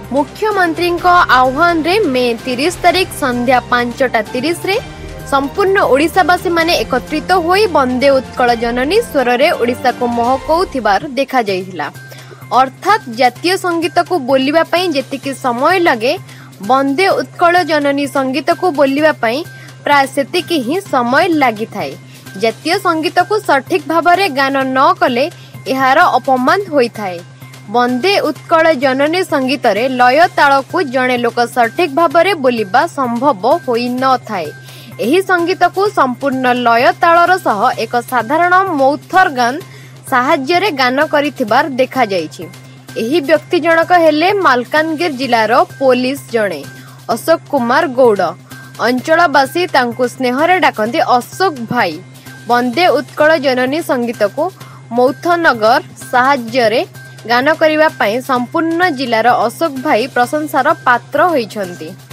मुख्यमंत्री आह्वान रे मे 30 तारिख संध्या 5:30 रे संपूर्ण ओडिशावासी माने एकत्रित होई वंदे उत्कल जननी स्वर रे ओडिशा को महकौथिबार देखा जाइथिला। अर्थात जातीय संगीत को बोलिबा पई जेतिकी समय लगे वंदे उत्कल जननी संगीत को बोलिबा पई प्राय सेतिकी ही समय लागि थाए। जातीय संगीत को सठिक भाबरे गान न कले एहार अपमान होई थाए। वंदे उत्कल जननी संगीत रे लय ताल को जणे लोक सठिक भाबरे बोलिबा संभव होई न थाए। एही संगीत को संपूर्ण लय तालर सह एक साधारण मौथर गान साहाय्य गान करिथिबार देखा जाइछि। एही व्यक्ति जनक हेले मालकानगिरी जिलार पुलिस जणे अशोक कुमार गौड़। अंचलवासी तांकु स्नेहरे डाकंती अशोक भाई। वंदे उत्कल जननी संगीत को मौथनगर साहाय्य गान करिबा पई संपूर्ण जिलार अशोक भाई प्रशंसार पात्र होइछंती।